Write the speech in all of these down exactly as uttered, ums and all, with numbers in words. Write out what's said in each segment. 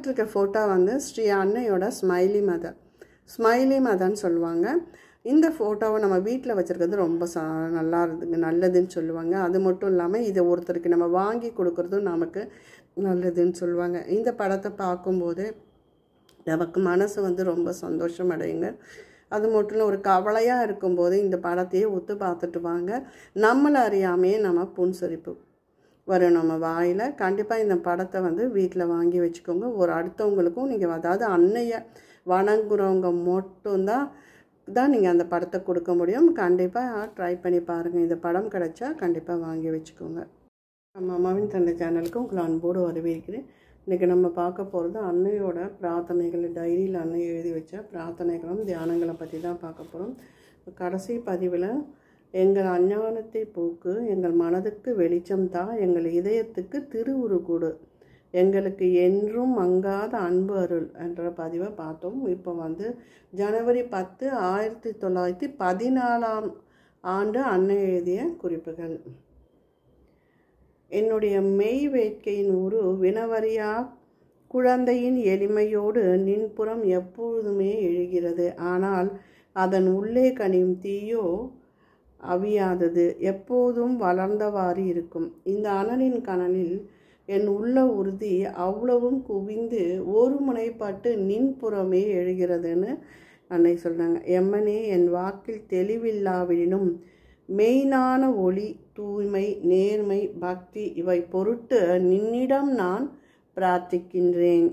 பார்த்துட்டு இருக்க ஃபோட்டோ வந்து ஸ்ரீ அன்னையோட ஸ்மைலி மதர். ஸ்மைலி மதர்ன்னு சொல்லுவாங்க. இந்த ஃபோட்டோவை நம்ம வீட்டில் வச்சுருக்கிறது ரொம்ப சா நல்லா இருக்குங்க, நல்லதுன்னு சொல்லுவாங்க. அது மட்டும் இல்லாமல் இதை ஒருத்தருக்கு நம்ம வாங்கி கொடுக்குறதும் நமக்கு நல்லதுன்னு சொல்லுவாங்க. இந்த படத்தை பார்க்கும்போது நமக்கு மனசு வந்து ரொம்ப சந்தோஷம் அடையுங்க. அது மட்டும் இல்லை, ஒரு கவலையாக இருக்கும்போது இந்த படத்தையே ஒத்து பார்த்துட்டு வாங்க. நம்மளை அறியாமையே நம்ம புன்சரிப்பு வரும் நம்ம வாயில். கண்டிப்பாக இந்த படத்தை வந்து வீட்டில் வாங்கி வச்சுக்கோங்க. ஒரு அடுத்தவங்களுக்கும் நீங்கள், அதாவது அன்னையை வணங்குறவங்க மட்டும்தான் தான் நீங்கள் அந்த படத்தை கொடுக்க முடியும். கண்டிப்பாக ட்ரை பண்ணி பாருங்கள். இந்த படம் கிடைச்சா கண்டிப்பாக வாங்கி வச்சுக்கோங்க. நம்ம அம்மாவின் தந்தை சேனலுக்கு உங்களை அன்போடு வரவேற்கிறேன். இன்றைக்கி நம்ம பார்க்க போகிறது அன்னையோட பிரார்த்தனைகள், டைரியில் அன்னை எழுதி வச்ச பிரார்த்தனைகளும் தியானங்களை பற்றி தான் பார்க்க போகிறோம். கடைசி பதிவில் எங்கள் அஞ்ஞானத்தை போக்கு, எங்கள் மனதுக்கு வெளிச்சம் தா, எங்கள் இதயத்துக்கு திருவுரு கொடு, எங்களுக்கு என்றும் மங்காத அன்பு அருள் என்ற பதிவை பார்த்தோம். இப்போ வந்து ஜனவரி பத்து ஆயிரத்தி தொள்ளாயிரத்தி பதினாலாம் ஆண்டு அன்னை எழுதிய குறிப்புகள். என்னுடைய மெய் வேட்கையின் உரு வினவரியா குழந்தையின் எளிமையோடு நின்புறம் எப்பொழுதுமே எழுகிறது. ஆனால் அதன் உள்ளே கனியும் தீயோ அவியாதது, எப்போதும் வளர்ந்தவாறு இருக்கும். இந்த அனலின் கனலில் என் உள்ள உறுதி அவ்வளவும் குவிந்து ஒரு முனைப்பட்டு நின்புறமே எழுகிறதுன்னு அன்னை சொல்கிறாங்க. எம்மனே, என் வாக்கில் தெளிவில்லாவிடனும் மெய்ஞான ஒளி, தூய்மை, நேர்மை, பக்தி இவை பொருட்டு நின்னிடம் நான் பிரார்த்திக்கின்றேன்.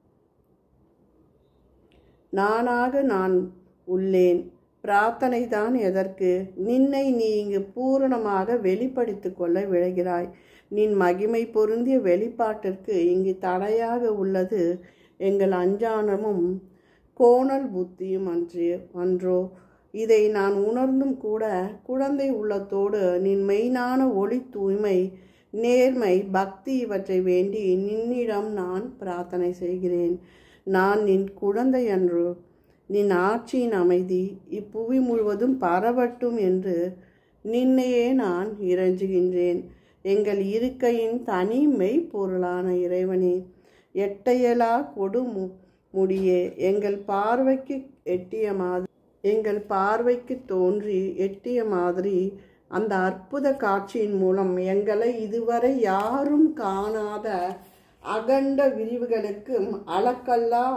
நானாக நான் உள்ளேன். பிரார்த்தனை தான் எதற்கு? நின்னை நீ இங்கு பூரணமாக வெளிப்படுத்தி கொள்ள விழைகிறாய். நின் மகிமை பொருந்திய வெளிப்பாட்டிற்கு இங்கு தடையாக உள்ளது எங்கள் அஞ்ஞானமும் கோணல் புத்தியும் அன்று அன்றோ? இதை நான் உணர்ந்தும் கூட குழந்தை உள்ளத்தோடு நின் மெய்ஞான ஒளி, தூய்மை, நேர்மை, பக்தி இவற்றை வேண்டி நின்னிடம் நான் பிரார்த்தனை செய்கிறேன். நான் நின் குழந்தை அன்றோ? நின் ஆட்சியின் அமைதி இப்புவி முழுவதும் பரவட்டும் என்று நின்னையே நான் இறைஞ்சுகின்றேன். எங்கள் இருக்கையின் தனி மெய் பொருளான இறைவனே, எட்டையலா கொடு முடியே, எங்கள் பார்வைக்கு எட்டிய மாதிரி எங்கள் பார்வைக்கு தோன்றி எட்டிய மாதிரி அந்த அற்புத காட்சியின் மூலம் எங்களை இதுவரை யாரும் காணாத அகண்ட விரிவுகளுக்கும் அளக்கல்லா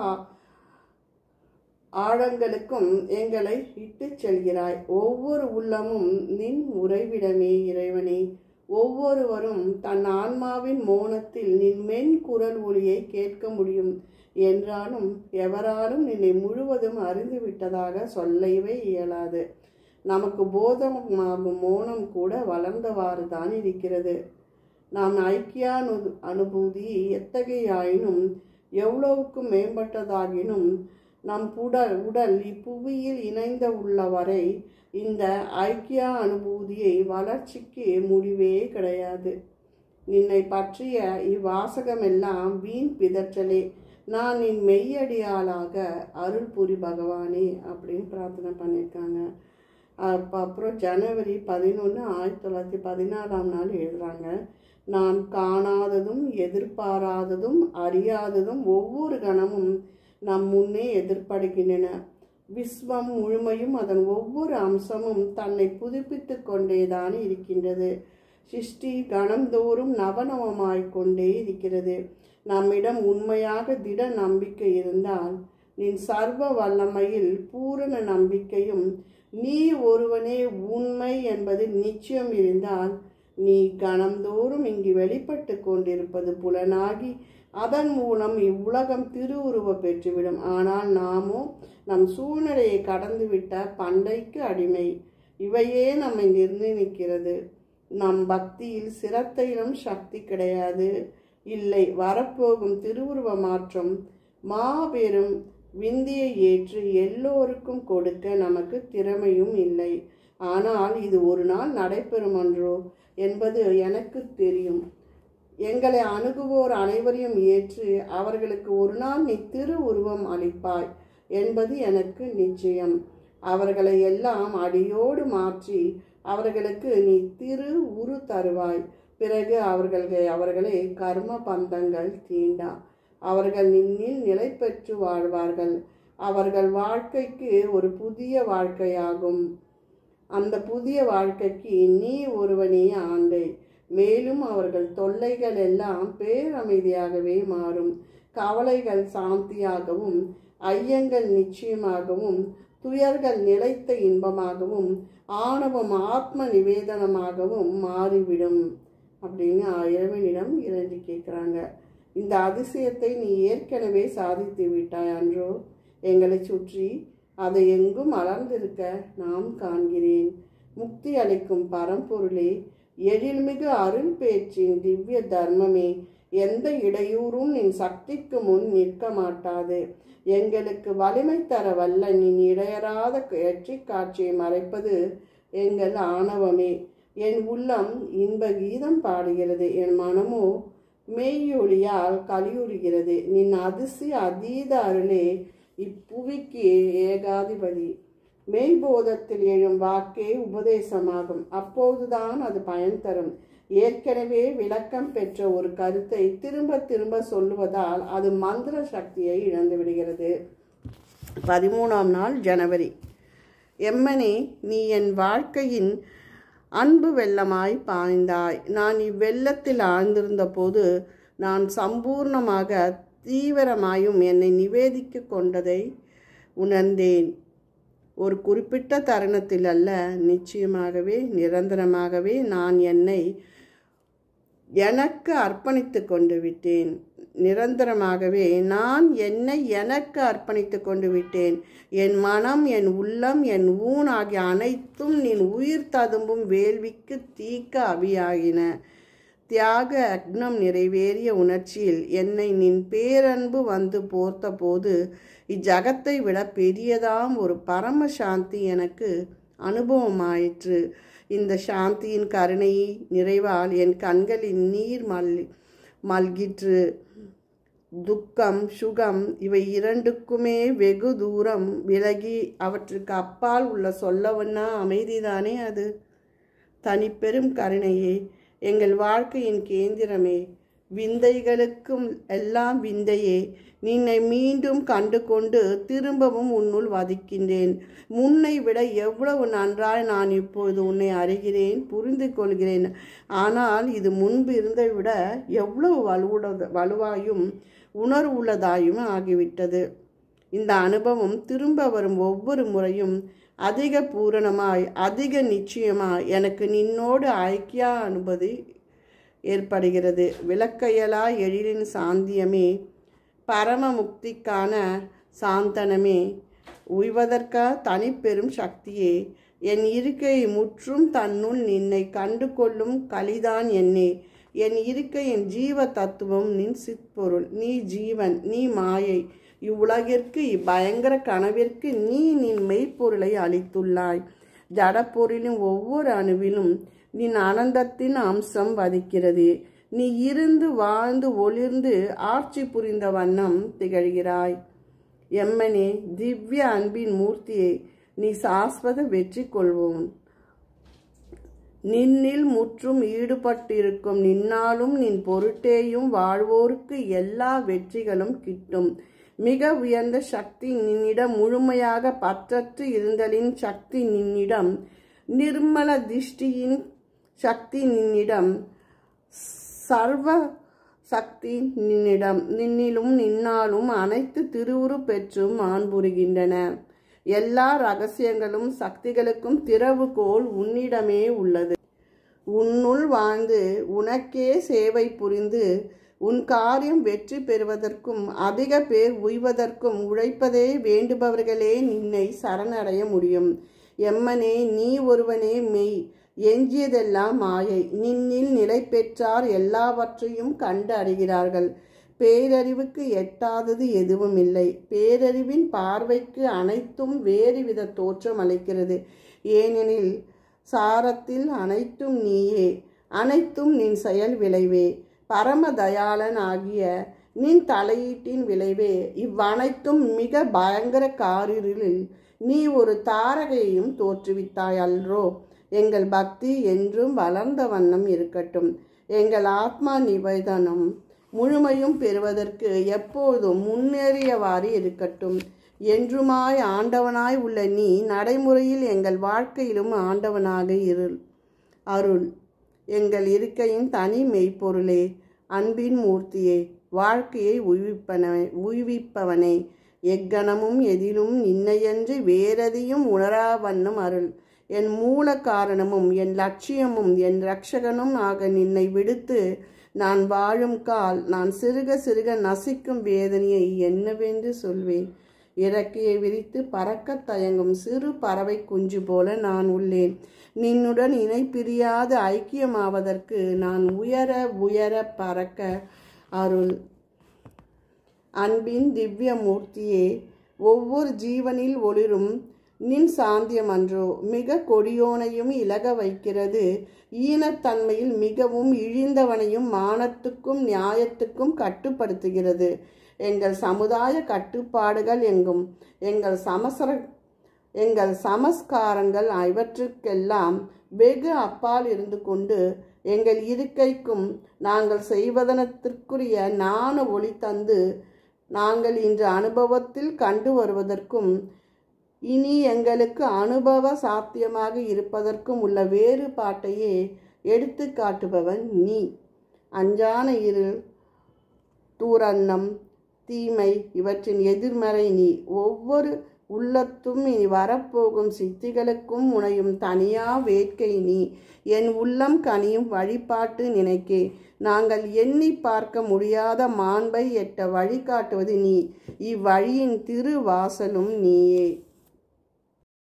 ஆழங்களுக்கும் எங்களை இட்டு செல்கிறாய். ஒவ்வொரு உள்ளமும் நின் உறைவிடமே இறைவனே. ஒவ்வொருவரும் தன் ஆன்மாவின் மோனத்தில் நின் மென் குரல் ஒளியை கேட்க முடியும் என்றாலும் எவராலும் நின்னை முழுவதும் அறிந்து விட்டதாக சொல்லவே இயலாது. நமக்கு போதமாகும் மோனம் கூட வளர்ந்தவாறு தான் இருக்கிறது. நாம் ஐக்கியானு அனுபூதி எத்தகையாயினும் எவ்வளவுக்கும் மேம்பட்டதாகினும் நம் உடல் உடல் இப்புவியில் இணைந்த உள்ளவரை இந்த ஐக்கிய அனுபூதியை வளர்ச்சிக்கு முடிவே கிடையாது. நின்னை பற்றிய இவ்வாசகமெல்லாம் வீண் பிதற்றலே. நான் நின் மெய்யடியாளாக அருள் புரி பகவானே அப்படின்னு பிரார்த்தனை பண்ணியிருக்காங்க. அப்போ அப்புறம் ஜனவரி பதினொன்று ஆயிரத்தி தொள்ளாயிரத்தி பதினாறாம் நாள் எழுதுகிறாங்க. நான் காணாததும் எதிர்பாராததும் அறியாததும் ஒவ்வொரு கணமும் நம் முன்னே எதிர்படுகின்றன. விஸ்வம் முழுமையும் அதன் ஒவ்வொரு அம்சமும் தன்னை புதுப்பித்து கொண்டேதான் இருக்கின்றது. சிருஷ்டி கணந்தோறும் நவநவமாய்கொண்டே இருக்கிறது. நம்மிடம் உண்மையாக திட நம்பிக்கை இருந்தால் நின் சர்வ வல்லமையில் பூரண நம்பிக்கையும் நீ ஒருவனே உண்மை என்பது நிச்சயம் இருந்தால் நீ கணந்தோறும் இங்கு வெளிப்பட்டு கொண்டிருப்பது புலனாகி அதன் மூலம் இவ்வுலகம் திருவுருவ பெற்றுவிடும். ஆனால் நாமோ நம் சூழ்நிலையை கடந்துவிட்ட பண்டைக்கு அடிமை. இவையே நம்மை நிர்ணயிக்கிறது. நம் பக்தியில் சிரத்தையிலும் சக்தி கிடையாது. இல்லை, வரப்போகும் திருவுருவ மாற்றம் மாபெரும் விந்தியை ஏற்று எல்லோருக்கும் கொடுக்க நமக்கு திறமையும் இல்லை. ஆனால் இது ஒரு நாள் நடைபெறும் அன்றோ என்பது எனக்கு தெரியும். எங்களை அணுகுவோர் அனைவரையும் ஏற்று அவர்களுக்கு ஒரு நாள் நீ திரு உருவம் அளிப்பாய் என்பது எனக்கு நிச்சயம். அவர்களை எல்லாம் அடியோடு மாற்றி அவர்களுக்கு நீ திரு உரு தருவாய். பிறகு அவர்களை அவர்களை கர்ம பந்தங்கள் தீண்டா. அவர்கள் நின்னில் நிலை பெற்று வாழ்வார்கள். அவர்கள் வாழ்க்கைக்கு ஒரு புதிய வாழ்க்கையாகும். அந்த புதிய வாழ்க்கைக்கு நீ ஒருவனே ஆண்டை. மேலும் அவர்கள் தொல்லைகள் எல்லாம் பேரமைதியாகவே மாறும். கவலைகள் சாந்தியாகவும், ஐயங்கள் நிச்சயமாகவும், துயர்கள் நிலைத்த இன்பமாகவும், ஆணவம் ஆத்ம நிவேதனமாகவும் மாறிவிடும் அப்படின்னு இறைவனிடம் இறைஞ்சி கேட்குறாங்க. இந்த அதிசயத்தை நீ ஏற்கனவே சாதித்து விட்டாய் அன்றோ? எங்களை சுற்றி அதை எங்கும் மலர்ந்திருக்க நாம் காண்கிறேன். முக்தி அளிக்கும் பரம்பொருளே, எழில்மிகு அருள் பேச்சின் திவ்ய தர்மமே, எந்த இடையூறும் நின் சக்திக்கு முன் நிற்க மாட்டாது. எங்களுக்கு வலிமை தர வல்ல நின் இடையறாத வெற்றி காட்சியை மறைப்பது எங்கள் ஆணவமே. என் உள்ளம் இன்ப கீதம் பாடுகிறது, என் மனமோ மெய்யொழியால் கலியுறுகிறது. நின் அதிசய அதீத அருளே இப்புவிக்கு ஏகாதிபதி. மெய்போதத்தில் எழும் வாக்கே உபதேசமாகும். அப்போதுதான் அது பயன் தரும். ஏற்கனவே விளக்கம் பெற்ற ஒரு கருத்தை திரும்ப திரும்ப சொல்லுவதால் அது மந்திர சக்தியை இழந்து விடுகிறது. பதிமூணாம் நாள் ஜனவரி. எம்மனே, நீ என் வாழ்க்கையின் அன்பு வெள்ளமாய் பாய்ந்தாய். நான் இவ்வெள்ளத்தில் ஆழ்ந்திருந்த போது நான் சம்பூர்ணமாக தீவிரமாயும் என்னை நிவேதிக்க கொண்டதை உணர்ந்தேன். ஒரு குறிப்பிட்ட தருணத்தில் அல்ல, நிச்சயமாகவே நிரந்தரமாகவே நான் என்னை எனக்கு அர்ப்பணித்து கொண்டு விட்டேன். நிரந்தரமாகவே நான் என்னை எனக்கு அர்ப்பணித்து கொண்டு விட்டேன். என் மனம், என் உள்ளம், என் ஊன் ஆகிய அனைத்தும் நின் உயிர் ததும்பும் வேள்விக்கு தீக்க அவியாகின. தியாக அக்னம் நிறைவேறிய உணர்ச்சியில் என்னை நின் பேரன்பு வந்து போர்த்த போது இஜகத்தை விட பெரியதாம் ஒரு பரம சாந்தி எனக்கு அனுபவமாயிற்று. இந்த சாந்தியின் கருணை நிறைவால் என் கண்களின் நீர் மல் மல்கிற்று. துக்கம், சுகம் இவை இரண்டுக்குமே வெகு தூரம் விலகி அவற்றுக்கு அப்பால் உள்ள சொல்லவன்னா அமைதிதானே அது. தனிப்பெரும் கருணையே, எங்கள் வாழ்க்கையின் கேந்திரமே, விந்தைகளுக்கும் எல்லாம் விந்தையே, நின்னை மீண்டும் கண்டு கொண்டு திரும்பவும் உன்னுள் வதிக்கின்றேன். முன்னை விட எவ்வளவு நன்றாய் நான் இப்பொழுது உன்னை அறிகிறேன், புரிந்து கொள்கிறேன். ஆனால் இது முன்பு இருந்ததை விட எவ்வளவு வலுவுட வலுவாயும் உணர்வுள்ளதாயும் ஆகிவிட்டது. இந்த அனுபவம் திரும்ப வரும் ஒவ்வொரு முறையும் அதிக பூரணமாய், அதிக நிச்சயமாய் எனக்கு நின்னோடு ஐக்கிய அனுபதி ஏற்படுகிறது. விளக்கையலா எழிலின் சாந்தியமே, பரம முக்திக்கான சாந்தனமே, உய்வதற்கா தனிப்பெரும் சக்தியே, என் இருக்கையை முற்றும் தன்னுள் நின்னை கண்டு கொள்ளும் கலிதான் என்னே. என் இருக்கையின் ஜீவ தத்துவம் நின் சிற்பொருள். நீ ஜீவன், நீ மாயை. இவ்வுலகிற்கு இப்பயங்கர கனவிற்கு நீ நின் மெய்ப்பொருளை அளித்துள்ளாய். ஜடப்பொருளின் ஒவ்வொரு அணுவிலும் நின் ஆனந்தத்தின் அம்சம் வதிக்கிறது. நீ இருந்து வாழ்ந்து ஒளிர்ந்து ஆட்சி புரிந்த வண்ணம் திகழ்கிறாய். எம்மனே, திவ்ய அன்பின் மூர்த்தியை, நீ சாஸ்வத வெற்றி கொள்வோன். நின்னில் முற்றும் ஈடுபட்டிருக்கும் நின்னாலும் நின் பொருட்டேயும் வாழ்வோருக்கு எல்லா வெற்றிகளும் கிட்டும். மிக உயர்ந்த சக்தி நின்னிடம் முழுமையாக பற்றற்று இருந்தலின் சக்தி நின்னிடம், நிர்மல திஷ்டியின் சக்தி நின்னிடம், சர்வ சக்தி நின்னிடம். நின்னிலும் நின்னாலும் அனைத்து திருவுரு பெற்றும் மாண்புறுகின்றன. எல்லா ரகசியங்களும் சக்திகளுக்கும் திறவுகோல் உன்னிடமே உள்ளது. உன்னுள் வாழ்ந்து உனக்கே சேவை புரிந்து உன் காரியம் வெற்றி பெறுவதற்கும் அதிக பேர் உய்வதற்கும் உழைப்பதே வேண்டுபவர்களே நின்னை சரணடைய முடியும். எம்மனே, நீ ஒருவனே மெய், எஞ்சியதெல்லாம் மாயை. நின்னில் நிலை பெற்றார் எல்லாவற்றையும் கண்டு அறிகிறார்கள். பேரறிவுக்கு எட்டாதது எதுவும் இல்லை. பேரறிவின் பார்வைக்கு அனைத்தும் வேறுவித தோற்றம் அளிக்கிறது. ஏனெனில் சாரத்தில் அனைத்தும் நீயே, அனைத்தும் நின் செயல் விளைவே. பரம தயாளன் ஆகிய நின் தலையீட்டின் விளைவே. இவ்வனைத்தும் மிக பயங்கர காரிருளில் நீ ஒரு தாரகையையும் தோற்றுவித்தாய் அல்றோ. எங்கள் பக்தி என்றும் வளர்ந்த வண்ணம் இருக்கட்டும். எங்கள் ஆத்மா நிவேதனம் முழுமையும் பெறுவதற்கு எப்போதும் முன்னேறியவாறு இருக்கட்டும். என்றுமாய் ஆண்டவனாய் உள்ள நீ நடைமுறையில் எங்கள் வாழ்க்கையிலும் ஆண்டவனாக இரு. அருள். எங்கள் இருக்கையின் தனி மெய்ப்பொருளே, அன்பின் மூர்த்தியே, வாழ்க்கையை உய்விப்பன உய்விப்பவனே, எக்கணமும் எதிலும் நின்னையன்று வேறெதையும் உணரா வண்ணம் அருள். என் மூல காரணமும் என் லட்சியமும் என் இரட்சகனும் ஆக நின்னை விடுத்து நான் வாழும் கால் நான் சிறுக சிறுக நசிக்கும் வேதனையை என்னவென்று சொல்வேன். இறக்கையை விரித்து பறக்க தயங்கும் சிறு பறவை குஞ்சு போல நான் உள்ளேன். நின்னுடன் இணை பிரியாது ஐக்கியமாவதற்கு நான் உயர உயர பறக்க அருள். அன்பின் திவ்ய மூர்த்தியே, ஒவ்வொரு ஜீவனில் ஒளிரும் நின் சாந்தியம் அன்றோ மிக கொடியோனையும் இலக வைக்கிறது. ஈனத்தன்மையில் மிகவும் இழிந்தவனையும் மானத்துக்கும் நியாயத்துக்கும் கட்டுப்படுத்துகிறது. எங்கள் சமுதாய கட்டுப்பாடுகள் எங்கும் எங்கள் சமசர எங்கள் சமஸ்காரங்கள் இவற்றுக்கெல்லாம் வெகு அப்பால் இருந்து கொண்டு எங்கள் இருக்கைக்கும் நாங்கள் செய்வதனத்திற்குரிய நாண ஒளி தந்து நாங்கள் இன்று அனுபவத்தில் கண்டு வருவதற்கும் இனி எங்களுக்கு அனுபவ சாத்தியமாக இருப்பதற்கும் உள்ள வேறுபாட்டையே எடுத்து காட்டுபவன் நீ. அஞ்சான இருள், தூரன்னம், தீமை இவற்றின் எதிர்மறை நீ. ஒவ்வொரு உள்ளத்தும் இனி வரப்போகும் சித்திகளுக்கும் முனையும் தனியா வேட்கை நீ. என் உள்ளம் கனியும் வழிபாட்டு நினைக்கே. நாங்கள் எண்ணி பார்க்க முடியாத மாண்பை எட்ட வழிகாட்டுவது நீ. இவ்வழியின் திருவாசலும் நீயே.